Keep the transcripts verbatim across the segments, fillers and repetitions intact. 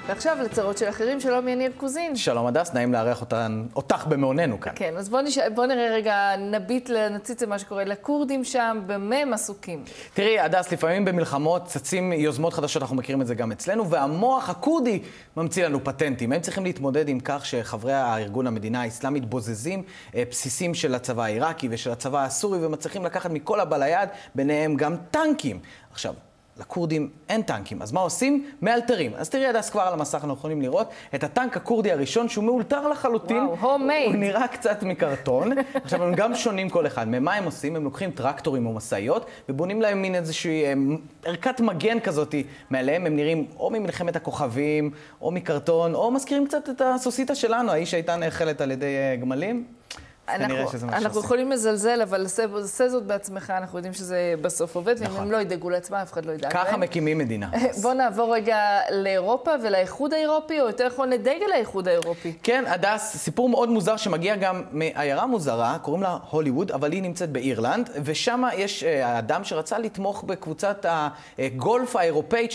ועכשיו לצרות של אחרים, שלום יניר קוזין. שלום הדס, נעים לארח אותן, אותך במעוננו כאן. כן, אז בוא, נש... בוא נראה רגע, נביט לנציץ למה שקורה לכורדים שם, במה הם עסוקים. תראי, הדס, לפעמים במלחמות צצים יוזמות חדשות, אנחנו מכירים את זה גם אצלנו, והמוח הקורדי ממציא לנו פטנטים. הם צריכים להתמודד עם כך שחברי הארגון המדינה האסלאמית בוזזים בסיסים של הצבא העיראקי ושל הצבא הסורי, ומצליחים לקחת מכל הבא ליד, ביניהם גם טנקים. עכשיו, לקורדים אין טנקים, אז מה עושים? מאלתרים. אז תראי הדס, כבר על המסך אנחנו יכולים לראות את הטנק הקורדי הראשון שהוא מאולתר לחלוטין. וואו, הומייד. הוא נראה קצת מקרטון. עכשיו הם גם שונים כל אחד. ממה הם עושים? הם לוקחים טרקטורים או מסעיות ובונים להם מין איזושהי ערכת מגן כזאת מעליהם. הם נראים או ממלחמת הכוכבים, או מקרטון, או מזכירים קצת את הסוסיתא שלנו, האיש שהייתה נאכלת על ידי גמלים. אנחנו, אנחנו יכולים לזלזל, אבל עשה זאת בעצמך, אנחנו יודעים שזה בסוף עובד, ואם הם לא ידאגו לעצמם, אף אחד לא ידאג להם. ככה מקימים מדינה. בוא נעבור רגע לאירופה ולאיחוד האירופי, או יותר נכון לדגל האיחוד האירופי. כן, הדס, סיפור מאוד מוזר שמגיע גם מעיירה מוזרה, קוראים לה הוליווד, אבל היא נמצאת באירלנד, ושם יש אדם שרצה לתמוך בקבוצת הגולף האירופאית,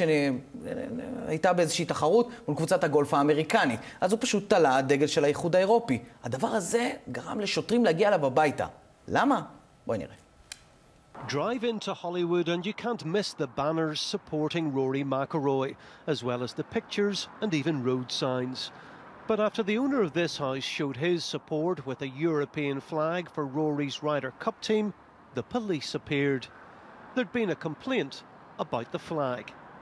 שהייתה באיזושהי תחרות מול קבוצת הגולף האמריקנית. אז הוא פשוט תלה דגל של האיחוד האירופי. הדבר הזה גרם לשוטרים להגיע אליו הביתה. למה? בואי נראה. Drive into Hollywood and you can't miss the banners supporting Rory McIlroy, as well as the pictures and even road signs. But after the owner of this house showed his support with a European flag for Rory's Ryder Cup team, the police appeared. There'd been a complaint about the flag.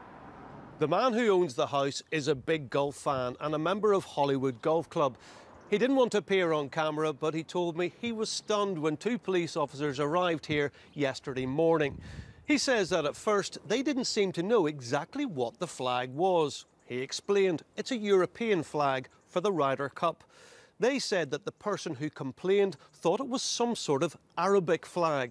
The man who owns the house is a big golf fan and a member of Hollywood Golf Club. He didn't want to appear on camera, but he told me he was stunned when two police officers arrived here yesterday morning. He says that at first they didn't seem to know exactly what the flag was. He explained it's a European flag for the Ryder Cup. They said that the person who complained thought it was some sort of Arabic flag.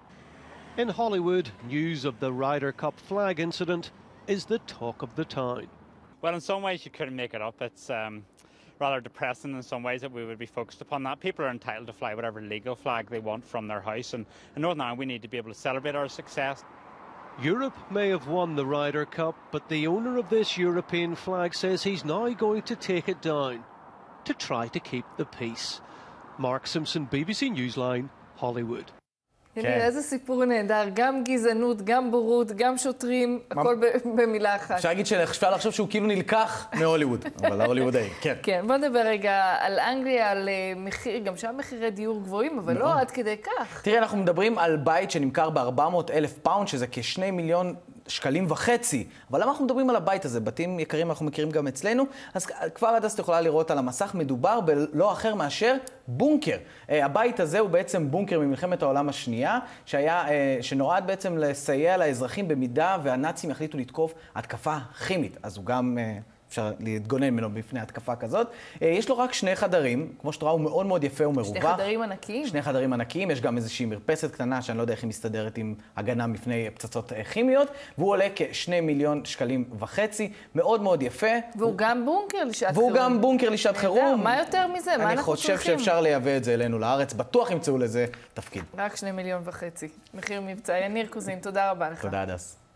In Hollywood, news of the Ryder Cup flag incident is the talk of the town. Well, in some ways you couldn't make it up. It's um, rather depressing in some ways that we would be focused upon that. People are entitled to fly whatever legal flag they want from their house, and in Northern Ireland we need to be able to celebrate our success. Europe may have won the Ryder Cup, but the owner of this European flag says he's now going to take it down to try to keep the peace. Mark Simpson, B B C Newsline, Hollywood. איזה סיפור נהדר, גם גזענות, גם בורות, גם שוטרים, הכל במילה אחת. אפשר להגיד שאפשר לחשוב שהוא כאילו נלקח מהוליווד, אבל ההוליוודאי, כן. כן, בוא נדבר רגע על אנגליה, על מחיר, גם שם מחירי דיור גבוהים, אבל לא עד כדי כך. תראה, אנחנו מדברים על בית שנמכר ב-ארבע מאות אלף פאונד, שזה כשני מיליון שקלים וחצי. אבל למה אנחנו מדברים על הבית הזה? בתים יקרים אנחנו מכירים גם אצלנו. אז כבר עד אז את יכולה לראות על המסך, מדובר בלא אחר מאשר בונקר. הבית הזה הוא בעצם בונקר ממלחמת העולם השנייה, שהיה, שנועד בעצם לסייע לאזרחים במידה והנאצים יחליטו לתקוף התקפה כימית. אז הוא גם אפשר להתגונן ממנו בפני התקפה כזאת. יש לו רק שני חדרים, כמו שאתה רואה, הוא מאוד מאוד יפה ומרווח. שני חדרים ענקיים? שני חדרים ענקיים, יש גם איזושהי מרפסת קטנה, שאני לא יודע איך היא מסתדרת עם הגנה מפני פצצות כימיות, והוא עולה כשני מיליון שקלים וחצי, מאוד מאוד יפה. והוא גם בונקר לשעת חירום. והוא גם בונקר לשעת חירום. מה יותר מזה? מה אנחנו צריכים? אני חושב שאפשר לייבא את זה אלינו לארץ, בטוח ימצאו לזה תפקיד. רק שני מיליון וחצי. מחיר מבצע. יניר קוזין, תודה רבה לך. תודה, הדס.